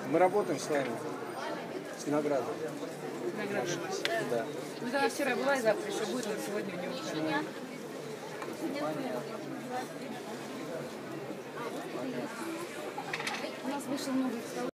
Мы работаем с вами. С виноградом. Виноградом. Да. Ну, она вчера была и завтра еще будет, но сегодня у него. У нас вышло много